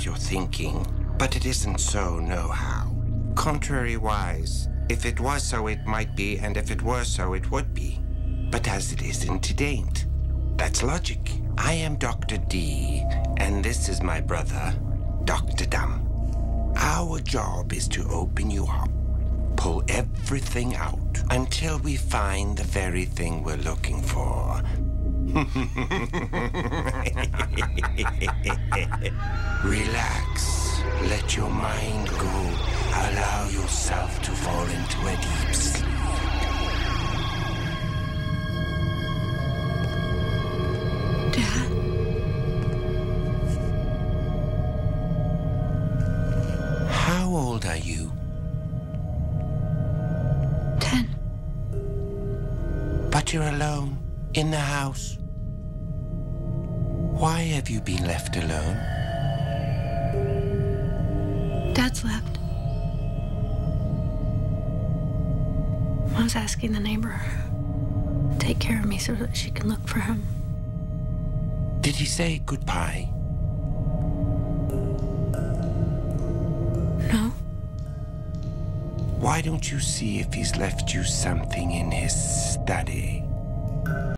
what you're thinking, but it isn't so, no-how. Contrariwise, if it was so, it might be, and if it were so, it would be. But as it isn't, it ain't. That's logic. I am Dr. D, and this is my brother, Dr. Dumb. Our job is to open you up, pull everything out, until we find the very thing we're looking for. Relax. Let your mind go. Allow yourself to fall into a deep sleep. Dad? How old are you? 10. But you're alone in the house. Why have you been left alone? Dad's left. Mom's asking the neighbor to take care of me so that she can look for him. Did he say goodbye? No. Why don't you see if he's left you something in his study?